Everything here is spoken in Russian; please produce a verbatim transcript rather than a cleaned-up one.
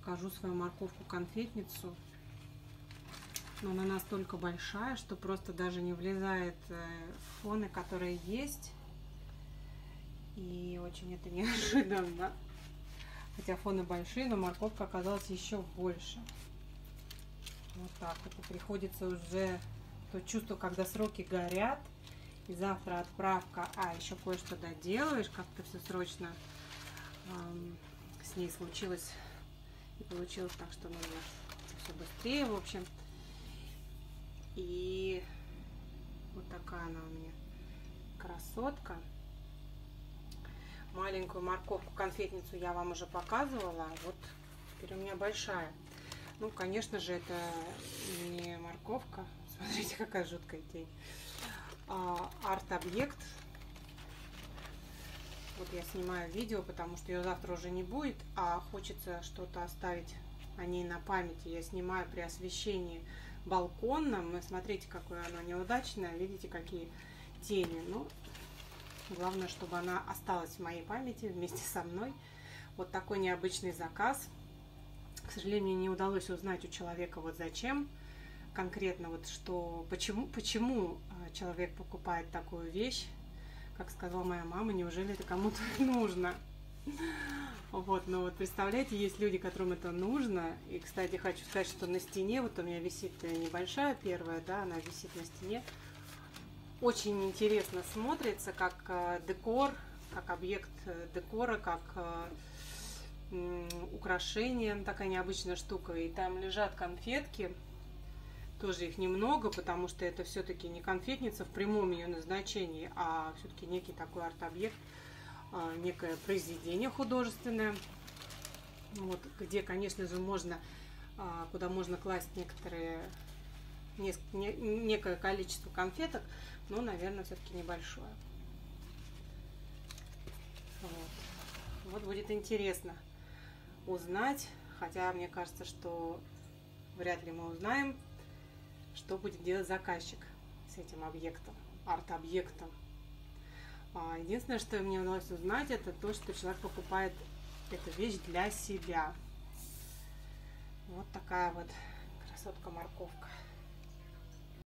покажу свою морковку-конфетницу. Но она настолько большая, что просто даже не влезает в фоны, которые есть. И очень это неожиданно. Хотя фоны большие, но морковка оказалась еще больше. Вот так вот. И приходится уже то чувство, когда сроки горят. И завтра отправка, а еще кое-что доделаешь, как-то все срочно эм, с ней случилось. И получилось так, что нужно все быстрее, в общем. И вот такая она у меня красотка. Маленькую морковку-конфетницу я вам уже показывала. Вот теперь у меня большая. Ну, конечно же, это не морковка. Смотрите, какая жуткая тень. А, арт-объект. Вот я снимаю видео, потому что ее завтра уже не будет, а хочется что-то оставить о ней на памяти. Я снимаю при освещении балконном. И смотрите, какое оно неудачное. Видите, какие тени. Ну, главное, чтобы она осталась в моей памяти вместе со мной. Вот такой необычный заказ. К сожалению, не удалось узнать у человека, вот зачем конкретно, вот что, почему, почему человек покупает такую вещь. Как сказала моя мама, неужели это кому-то нужно? Вот, но вот представляете, есть люди, которым это нужно. И, кстати, хочу сказать, что на стене, вот у меня висит небольшая первая, да, она висит на стене. Очень интересно смотрится, как декор, как объект декора, как украшение, такая необычная штука. И там лежат конфетки, тоже их немного, потому что это все-таки не конфетница в прямом ее назначении, а все-таки некий такой арт-объект, некое произведение художественное, вот, где, конечно же, можно, куда можно класть некоторые, некое количество конфеток, но, наверное, все-таки небольшое. Вот. Вот будет интересно узнать, хотя мне кажется, что вряд ли мы узнаем, что будет делать заказчик с этим объектом, арт-объектом. Единственное, что мне удалось узнать, это то, что человек покупает эту вещь для себя. Вот такая вот красотка-морковка.